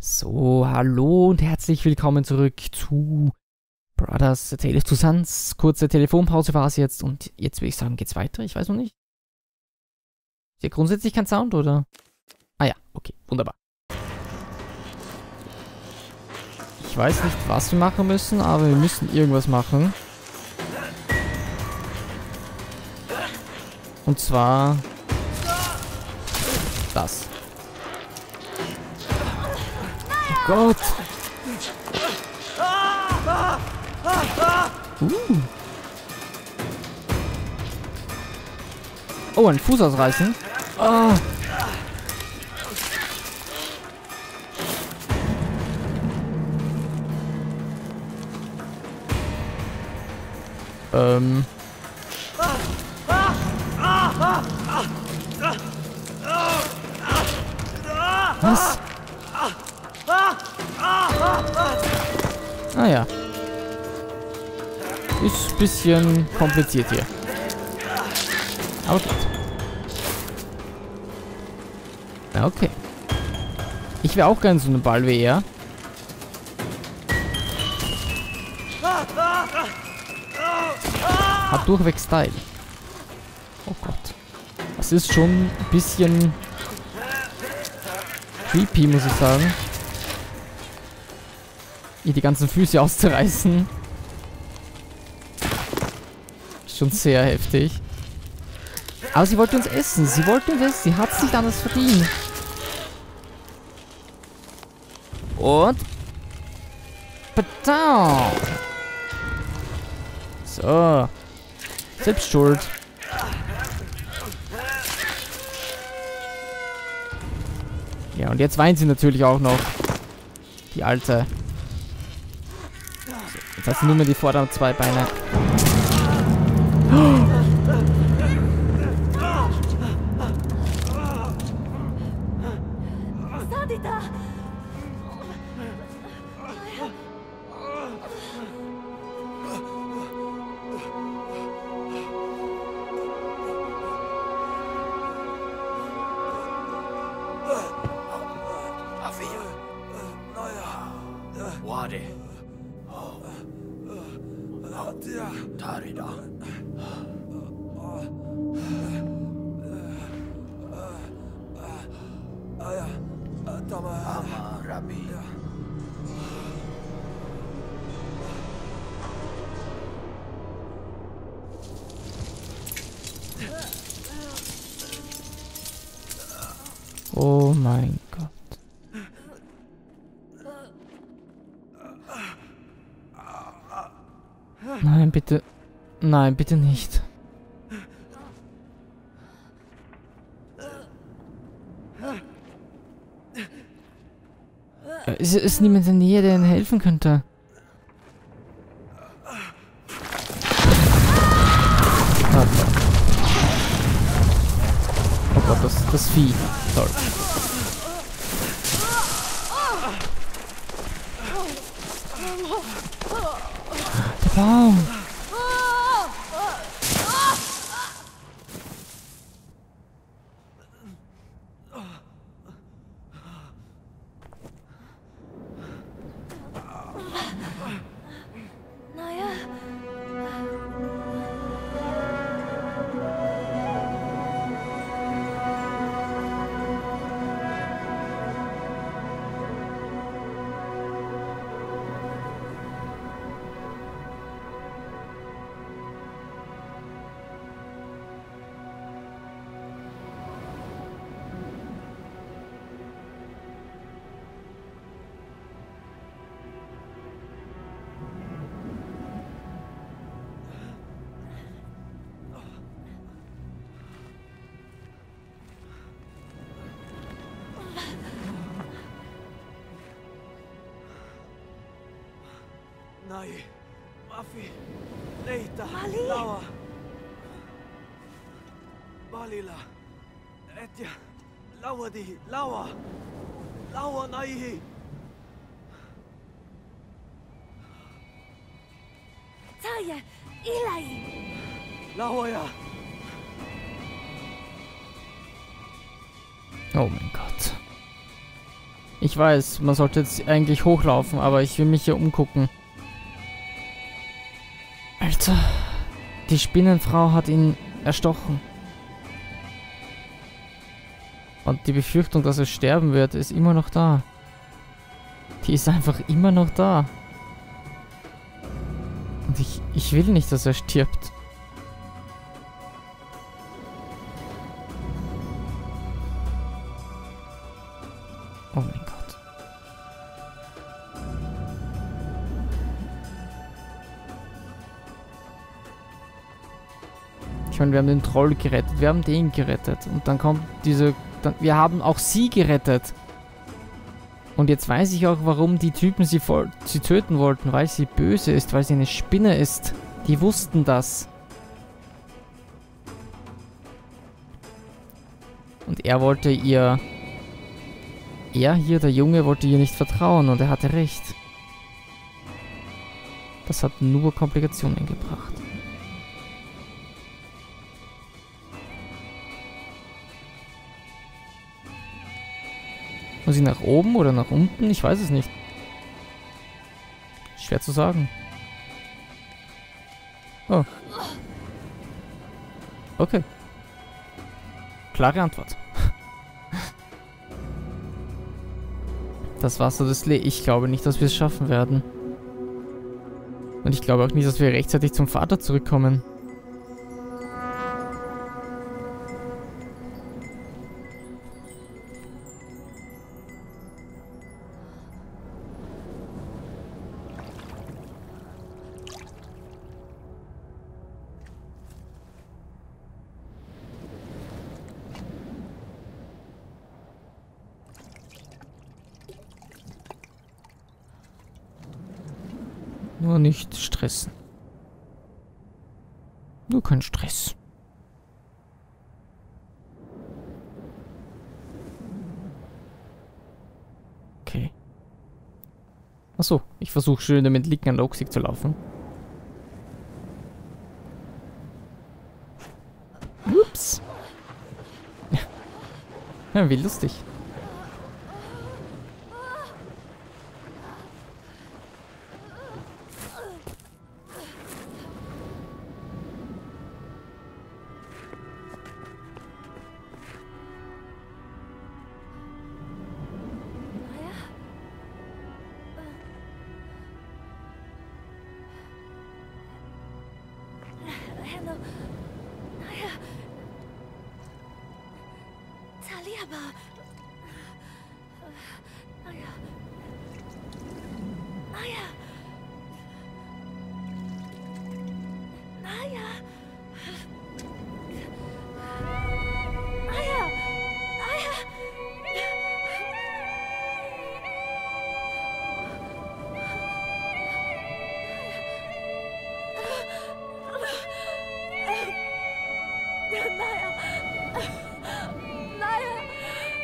So, hallo und herzlich willkommen zurück zu Brothers A Tale of Two Sons. Kurze Telefonpause war es jetzt und jetzt würde ich sagen, geht's weiter? Ich weiß noch nicht. Ist hier grundsätzlich kein Sound, oder? Ah ja, okay, wunderbar. Ich weiß nicht, was wir machen müssen, aber wir müssen irgendwas machen. Und zwar das. Oh Gott! Oh, ein Fuß ausreißen. Ah. Was? Ah ja. Ist ein bisschen kompliziert hier. Aber gut. Ja, okay. Ich wäre auch gern so eine Ball wie er. Hat durchweg Style. Oh Gott. Das ist schon ein bisschen creepy, muss ich sagen. Ihr die ganzen Füße auszureißen. Schon sehr heftig. Aber sie wollte uns essen. Sie wollte uns essen. Sie hat es nicht anders verdient. Und... Badam. So. Selbst schuld. Ja, und jetzt weint sie natürlich auch noch. Die Alte. So, jetzt hat sie nur mehr die vorderen zwei Beine. Oh mein Gott. Nein, bitte. Nein, bitte nicht. Ist niemand in der Nähe, der ihnen helfen könnte? Oh Gott, das Vieh. Sorry. Der Baum. Nai, Mafi, Leita, Mali. Laua, Balila, Etja, Lauadi, Laua, Laua Naihi. Taya, Ilai. Lauaja. Oh mein Gott. Ich weiß, man sollte jetzt eigentlich hochlaufen, aber ich will mich hier umgucken. Alter, die Spinnenfrau hat ihn erstochen. Und die Befürchtung, dass er sterben wird, ist immer noch da. Die ist einfach immer noch da. Und ich will nicht, dass er stirbt. Oh mein Gott. Ich meine, wir haben den Troll gerettet, wir haben den gerettet. Und dann kommt diese... wir haben auch sie gerettet. Und jetzt weiß ich auch, warum die Typen sie töten wollten. Weil sie böse ist, weil sie eine Spinne ist. Die wussten das. Und er wollte ihr... Er hier, der Junge, wollte ihr nicht vertrauen und er hatte recht. Das hat nur Komplikationen gebracht. Muss ich nach oben oder nach unten? Ich weiß es nicht. Schwer zu sagen. Oh. Okay. Klare Antwort. Das Wasser des Lee. Ich glaube nicht, dass wir es schaffen werden. Und ich glaube auch nicht, dass wir rechtzeitig zum Vater zurückkommen. Nur nicht stressen. Nur kein Stress. Okay. Achso, ich versuche schön damit Licken an der Oxig zu laufen. Ups. Ja, wie lustig. Hello. Naja. Taliaba. Naja. Naja. Naja. Naja. Naja. Naja. Naja.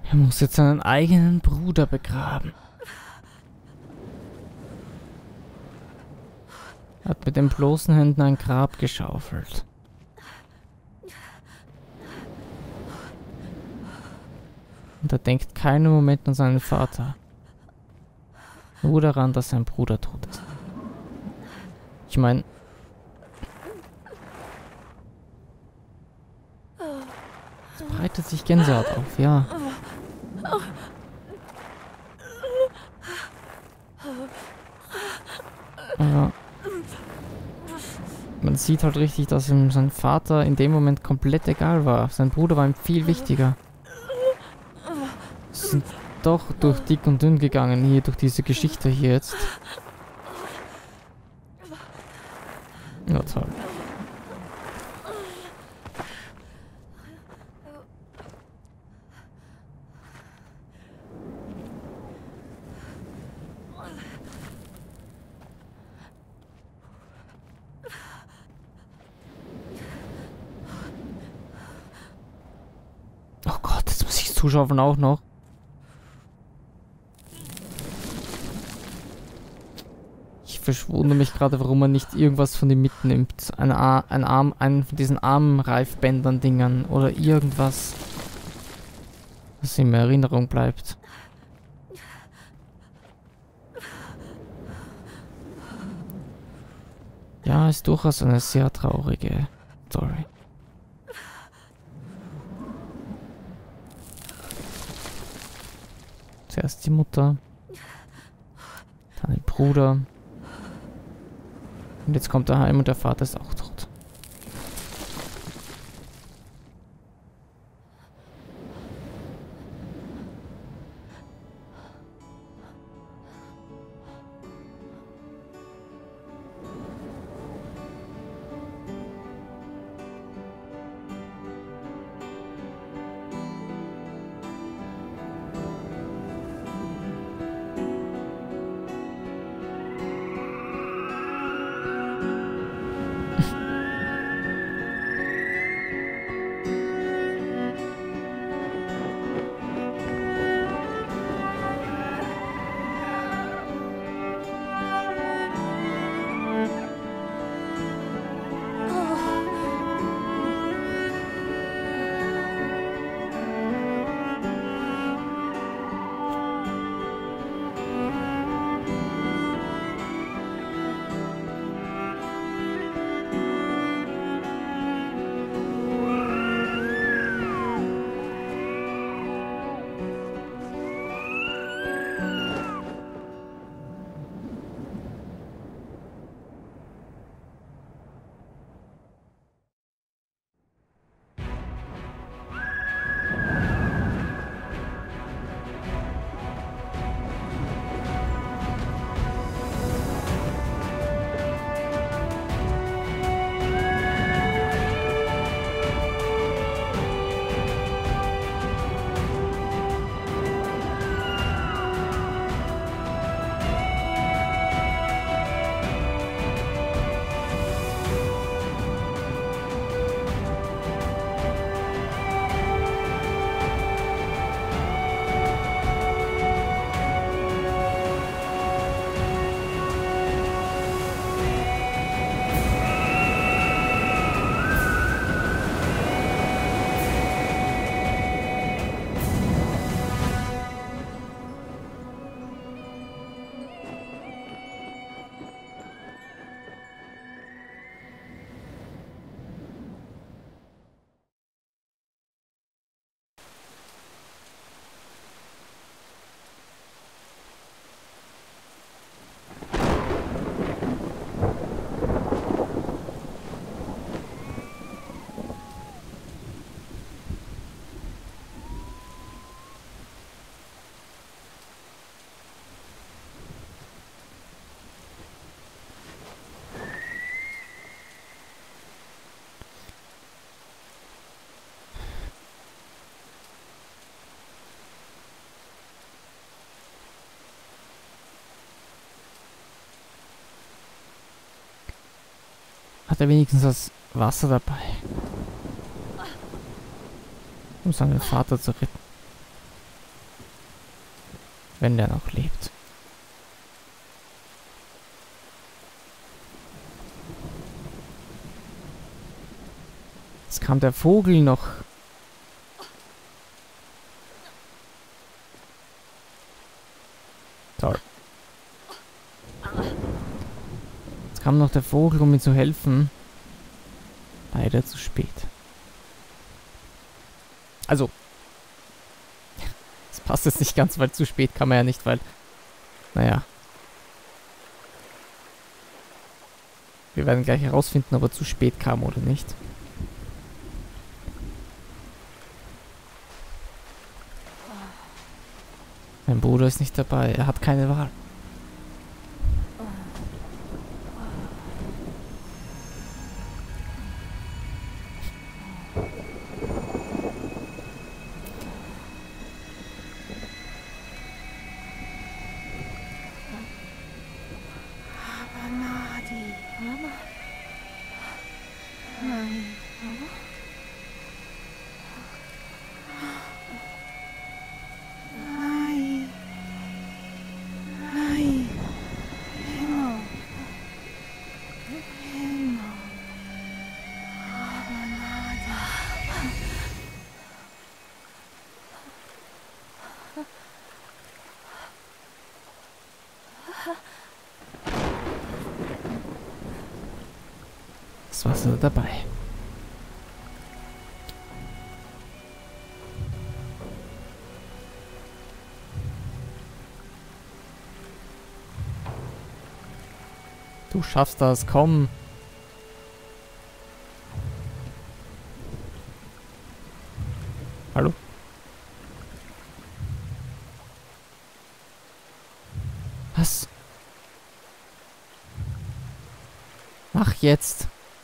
Er muss jetzt seinen eigenen Bruder begraben. Er hat mit den bloßen Händen ein Grab geschaufelt. Und er denkt keinen Moment an seinen Vater. Nur daran, dass sein Bruder tot ist. Ich meine... Es breitet sich Gänsehaut auf, ja. Aber... Man sieht halt richtig, dass ihm sein Vater in dem Moment komplett egal war. Sein Bruder war ihm viel wichtiger. Sie sind doch durch dick und dünn gegangen hier, durch diese Geschichte hier jetzt. Ja, toll. Oh Gott, jetzt muss ich zuschauen auch noch. Ich wundere mich gerade, warum man nicht irgendwas von ihm mitnimmt. Einen von diesen Armreifbändern-Dingern oder irgendwas, was ihm in Erinnerung bleibt. Ja, ist durchaus eine sehr traurige Story. Zuerst die Mutter, dann der Bruder. Und jetzt kommt er heim und der Vater ist auch tot. Hat er wenigstens das Wasser dabei, um seinen Vater zu retten. Wenn der noch lebt. Jetzt kam der Vogel noch. Toll. Jetzt kam noch der Vogel, um mir zu helfen. Leider zu spät. Also. Das passt jetzt nicht ganz, weil zu spät kann man ja nicht, weil... Naja. Wir werden gleich herausfinden, ob er zu spät kam oder nicht. Mein Bruder ist nicht dabei. Er hat keine Wahl. Mama. Nein. Nein. Nein. Himmel. Himmel. Aber nada. Das war's nur dabei. Du schaffst das, komm. Hallo? Was? Mach jetzt.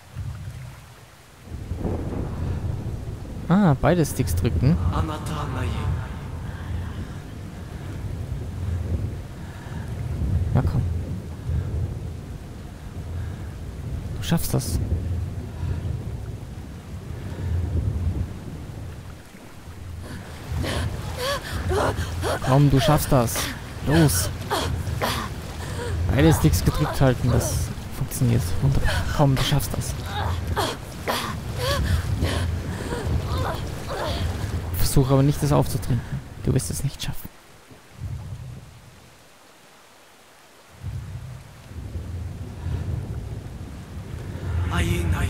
Ah, beide Sticks drücken. Anata Nai. Na komm. Du schaffst das. Komm, du schaffst das. Los. Beide Sticks gedrückt halten, das funktioniert. Wunderbar. Komm, du schaffst das. Versuche aber nicht, das aufzutrinken. Du wirst es nicht schaffen. Nai, Nai.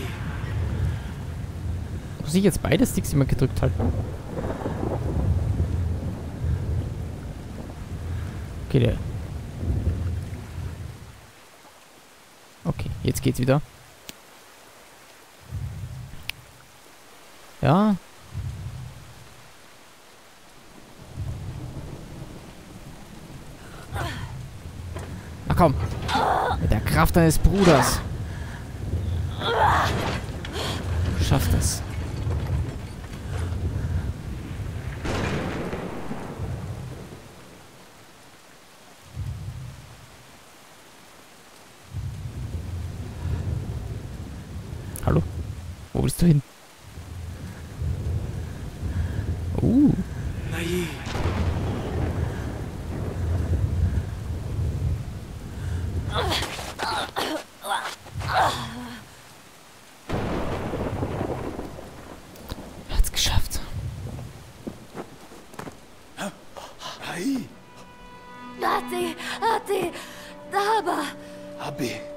Muss ich jetzt beide Sticks immer gedrückt halten? Okay, der. Okay, jetzt geht's wieder. Ja. Na komm. Mit der Kraft deines Bruders. Du schaffst es. Hallo? Wo willst du hin? Nai. Er hat's geschafft. Nai. Ati, Daba. Abi.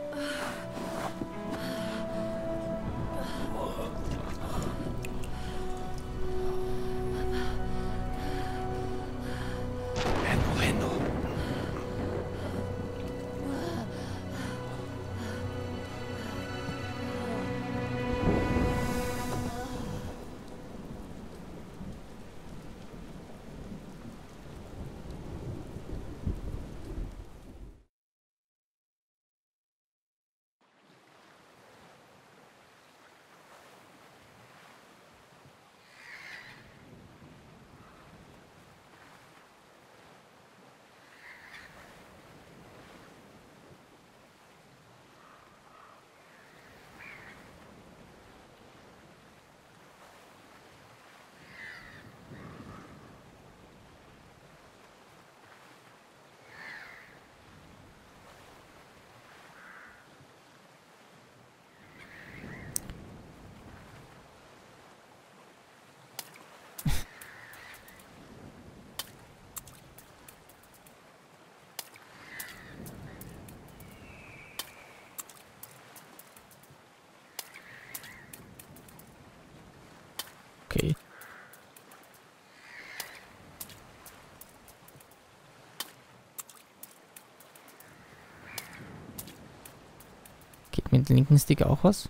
Sagt mir den linken Stick auch was?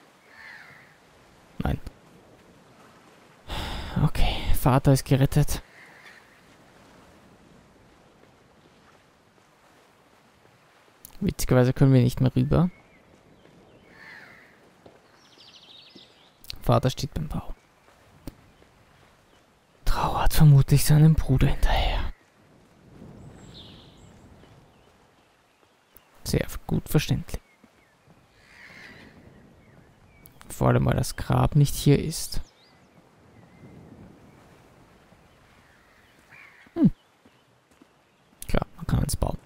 Nein. Okay, Vater ist gerettet. Witzigerweise können wir nicht mehr rüber. Vater steht beim Bau. Trauert vermutlich seinem Bruder hinterher. Sehr gut verständlich. Vor allem, weil das Grab nicht hier ist. Klar, man kann es bauen.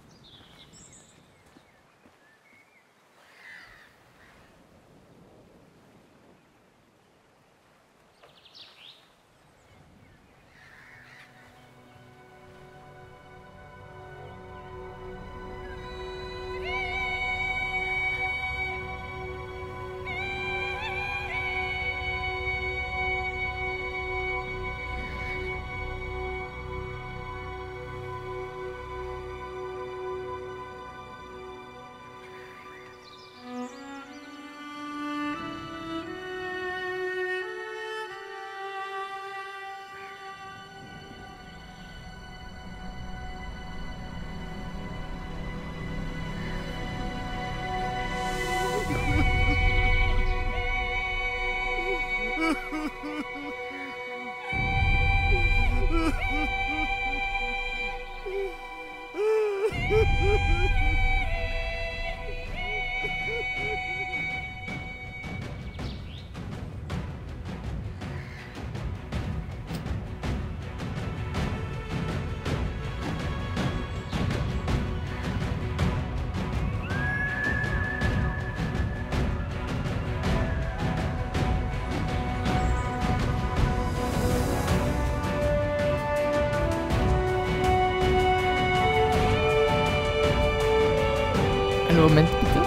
Einen Moment bitte.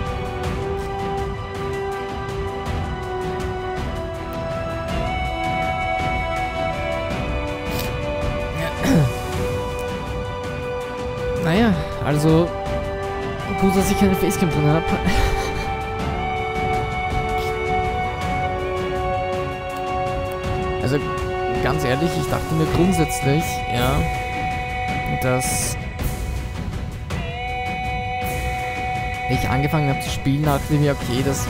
Naja, also gut, dass ich keine Facecam drin habe. Also ganz ehrlich, ich dachte mir grundsätzlich, ja, dass ich angefangen habe zu spielen, dachte ich mir, okay, das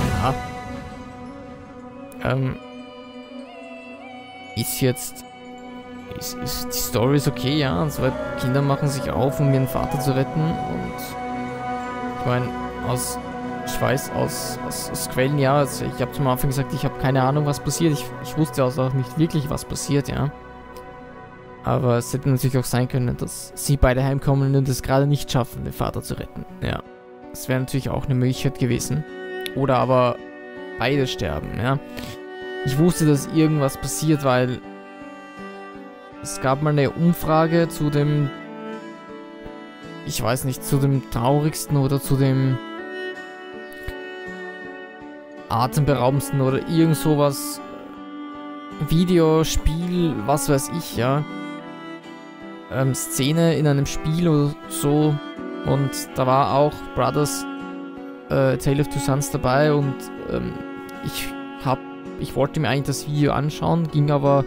ist jetzt ist die Story ist okay, ja, und zwei Kinder machen sich auf, um ihren Vater zu retten, und ich meine, ich weiß aus Quellen, ja, also ich habe zum Anfang gesagt, ich habe keine Ahnung, was passiert, ich wusste also auch nicht wirklich, was passiert, ja, aber es hätte natürlich auch sein können, dass sie beide heimkommen und es gerade nicht schaffen, den Vater zu retten, ja. Das wäre natürlich auch eine Möglichkeit gewesen. Oder aber beide sterben, ja. Ich wusste, dass irgendwas passiert, weil es gab mal eine Umfrage zu dem, ich weiß nicht, zu dem traurigsten oder zu dem atemberaubendsten oder irgend sowas, Videospiel, was weiß ich, ja. Szene in einem Spiel oder so. Und da war auch Brothers Tale of Two Sons dabei, und ich wollte mir eigentlich das Video anschauen, ging aber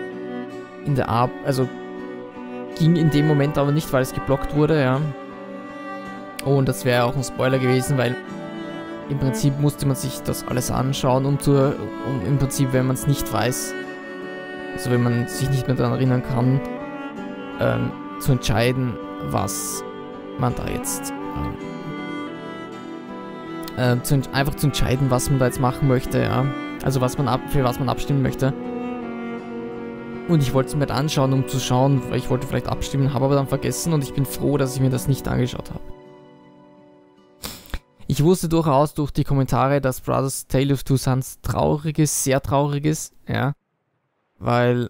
ging in dem Moment aber nicht, weil es geblockt wurde, ja. Und das wäre auch ein Spoiler gewesen, weil im Prinzip musste man sich das alles anschauen, um im Prinzip, wenn man es nicht weiß, also wenn man sich nicht mehr daran erinnern kann, zu entscheiden, was man da jetzt einfach zu entscheiden, was man da jetzt machen möchte, ja. Also für was man abstimmen möchte. Und ich wollte es mir halt anschauen, um zu schauen, weil ich wollte vielleicht abstimmen, habe aber dann vergessen, und ich bin froh, dass ich mir das nicht angeschaut habe. Ich wusste durchaus durch die Kommentare, dass Brothers Tale of Two Sons traurig ist, sehr traurig ist, ja. Weil,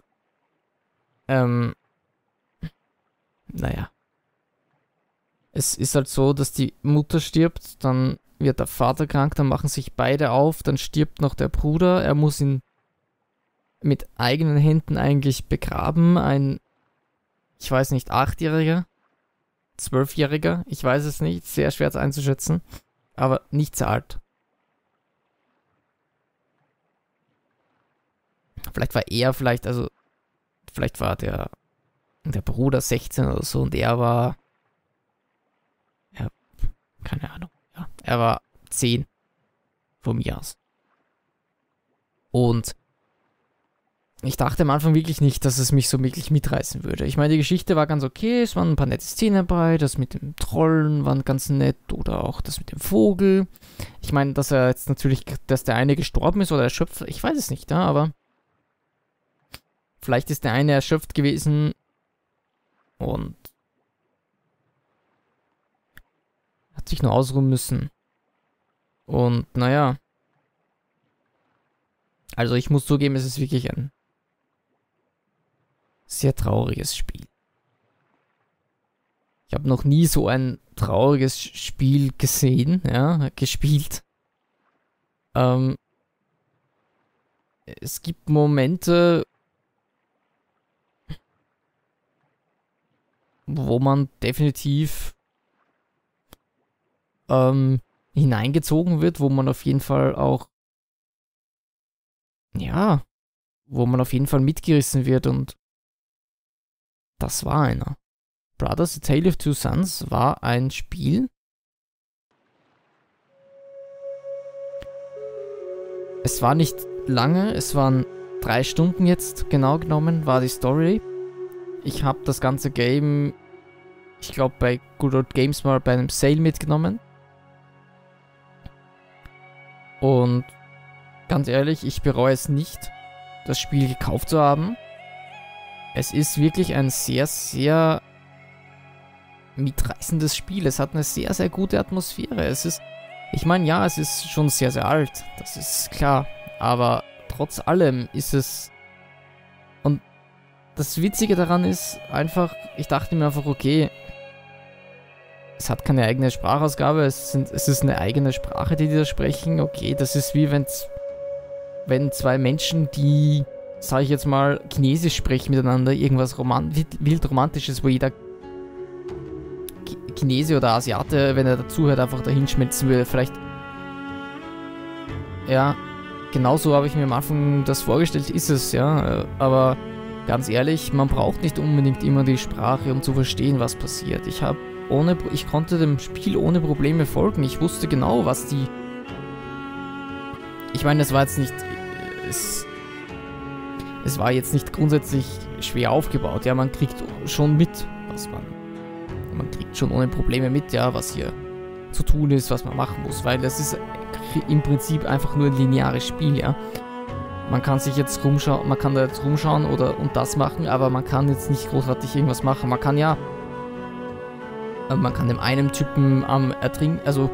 naja. Es ist halt so, dass die Mutter stirbt, dann wird der Vater krank, dann machen sich beide auf, dann stirbt noch der Bruder, er muss ihn mit eigenen Händen eigentlich begraben, ein, ich weiß nicht, 8-Jähriger, 12-Jähriger, ich weiß es nicht, sehr schwer einzuschätzen, aber nicht sehr alt. Vielleicht war er, also, vielleicht war der Bruder 16 oder so und er war, ja, keine Ahnung, ja, er war 10 von mir aus. Und ich dachte am Anfang wirklich nicht, dass es mich so wirklich mitreißen würde. Ich meine, die Geschichte war ganz okay, es waren ein paar nette Szenen dabei, das mit dem Trollen war ganz nett oder auch das mit dem Vogel. Ich meine, dass er jetzt natürlich, dass der eine gestorben ist oder erschöpft, ich weiß es nicht, ja, aber vielleicht ist der eine erschöpft gewesen und hat sich nur ausruhen müssen. Und naja, also ich muss zugeben, es ist wirklich ein sehr trauriges Spiel. Ich habe noch nie so ein trauriges Spiel gesehen, ja, gespielt. Es gibt Momente, wo man definitiv hineingezogen wird, wo man auf jeden Fall auch, ja, wo man auf jeden Fall mitgerissen wird und das war einer. Brothers: A Tale of Two Sons war ein Spiel. Es war nicht lange, es waren 3 Stunden jetzt, genau genommen, war die Story. Ich habe das ganze Game, ich glaube bei Good Old Games mal bei einem Sale mitgenommen. Und ganz ehrlich, ich bereue es nicht, das Spiel gekauft zu haben. Es ist wirklich ein sehr, sehr mitreißendes Spiel. Es hat eine sehr, sehr gute Atmosphäre. Es ist, ich meine, ja, es ist schon sehr, sehr alt. Das ist klar. Aber trotz allem ist es... Und das Witzige daran ist einfach, ich dachte mir einfach, okay, es hat keine eigene Sprachausgabe. Es ist eine eigene Sprache, die da sprechen. Okay, das ist wie wenn 2 Menschen, die, sage ich jetzt mal, Chinesisch sprechen miteinander, irgendwas wild Romantisches, wo jeder Chinese oder Asiate, wenn er dazuhört, einfach dahin schmelzen würde. Vielleicht, ja, genauso habe ich mir am Anfang das vorgestellt, ist es, ja. Aber ganz ehrlich, man braucht nicht unbedingt immer die Sprache, um zu verstehen, was passiert. Ich konnte dem Spiel ohne Probleme folgen. Ich wusste genau, was die... Ich meine, es war jetzt nicht... Es war jetzt nicht grundsätzlich schwer aufgebaut. Ja, man kriegt schon mit, was man kriegt schon ohne Probleme mit, ja, was hier zu tun ist, was man machen muss, weil das ist im Prinzip einfach nur ein lineares Spiel, ja. Man kann sich jetzt rumschauen, man kann da jetzt rumschauen und das machen, aber man kann jetzt nicht großartig irgendwas machen. Man kann ja, man kann dem einen Typen ertrinken, also,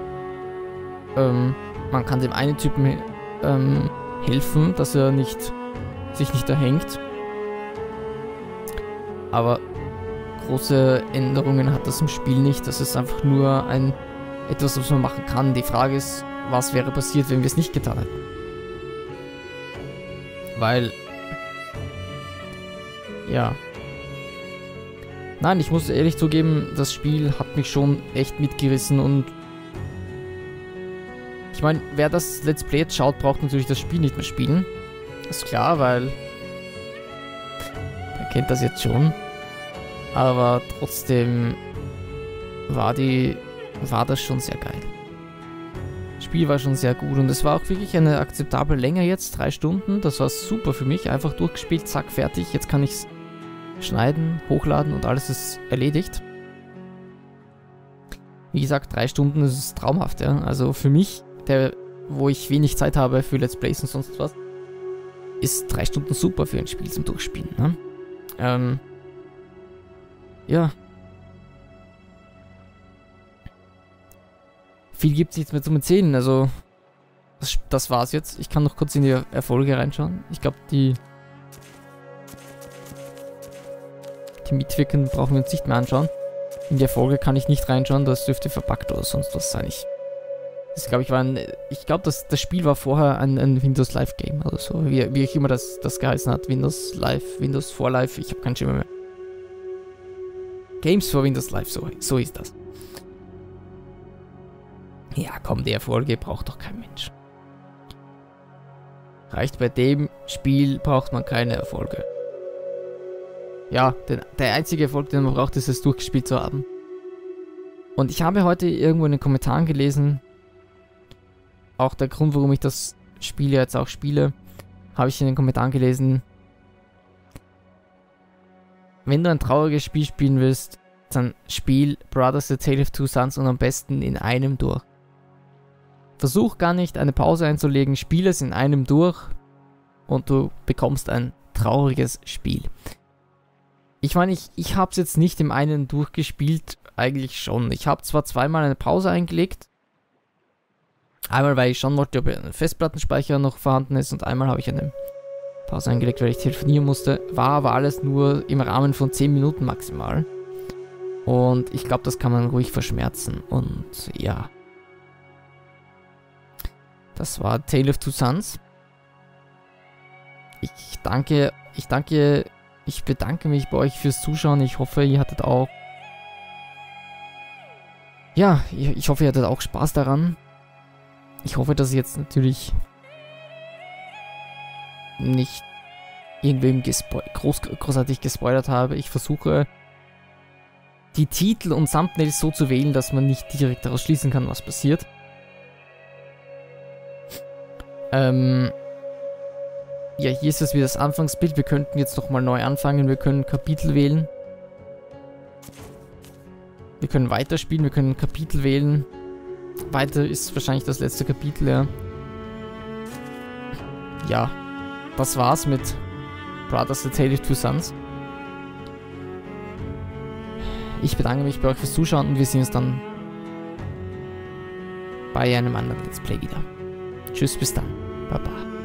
man kann dem einen Typen helfen, dass er sich nicht erhängt. Aber große Änderungen hat das im Spiel nicht. Das ist einfach nur etwas, was man machen kann. Die Frage ist, was wäre passiert, wenn wir es nicht getan hätten? Weil, ja. Nein, ich muss ehrlich zugeben, das Spiel hat mich schon echt mitgerissen und ich meine, wer das Let's Play jetzt schaut, braucht natürlich das Spiel nicht mehr spielen. Ist klar, weil der kennt das jetzt schon. Aber trotzdem war das schon sehr geil. Das Spiel war schon sehr gut und es war auch wirklich eine akzeptable Länge jetzt, 3 Stunden. Das war super für mich, einfach durchgespielt, zack, fertig. Jetzt kann ich es schneiden, hochladen und alles ist erledigt. Wie gesagt, 3 Stunden, das ist traumhaft, ja. Also für mich, wo ich wenig Zeit habe für Let's Plays und sonst was, ist 3 Stunden super für ein Spiel zum Durchspielen, ne? Ja. Viel gibt es nichts mehr zum Erzählen, also das war's jetzt. Ich kann noch kurz in die Erfolge reinschauen. Ich glaube, die Mitwirkenden brauchen wir uns nicht mehr anschauen. In die Erfolge kann ich nicht reinschauen, das dürfte verpackt oder sonst was sein. Das glaube ich glaube, das Spiel war vorher ein Windows Live Game oder so, wie ich immer das geheißen hat. Windows Live, Windows for Live, ich habe keinen Schimmer mehr. Games for Windows Live, so ist das. Ja, komm, die Erfolge braucht doch kein Mensch. reicht bei dem Spiel, braucht man keine Erfolge. Ja, der einzige Erfolg, den man braucht, ist es durchgespielt zu haben. Und ich habe heute irgendwo in den Kommentaren gelesen, auch der Grund, warum ich das Spiel jetzt auch spiele, habe ich in den Kommentaren gelesen, wenn du ein trauriges Spiel spielen willst, dann spiel Brothers: The Tale of Two Sons und am besten in einem durch. Versuch gar nicht eine Pause einzulegen, spiel es in einem durch und du bekommst ein trauriges Spiel. Ich meine, ich habe es jetzt nicht im einen durchgespielt, eigentlich schon. Ich habe zwar zweimal eine Pause eingelegt, einmal weil ich schauen wollte, ob ein Festplattenspeicher noch vorhanden ist und einmal habe ich eine Pause eingelegt, weil ich telefonieren musste, war aber alles nur im Rahmen von 10 Minuten maximal. Und ich glaube, das kann man ruhig verschmerzen. Und ja. Das war Tale of Two Sons. Ich bedanke mich bei euch fürs Zuschauen. Ich hoffe, ihr hattet auch... Ja, ich hoffe, ihr hattet auch Spaß daran. Ich hoffe, dass ich jetzt natürlich nicht irgendwem großartig gespoilert habe. Ich versuche, die Titel und Thumbnails so zu wählen, dass man nicht direkt daraus schließen kann, was passiert. Ja, hier ist es wieder das Anfangsbild. Wir könnten jetzt nochmal neu anfangen. Wir können Kapitel wählen. Wir können weiterspielen. Wir können Kapitel wählen. Weiter ist wahrscheinlich das letzte Kapitel, ja. Ja, das war's mit Brothers: The Tale of Two Sons. Ich bedanke mich bei euch fürs Zuschauen und wir sehen uns dann bei einem anderen Let's Play wieder. Tschüss, bis dann. Baba.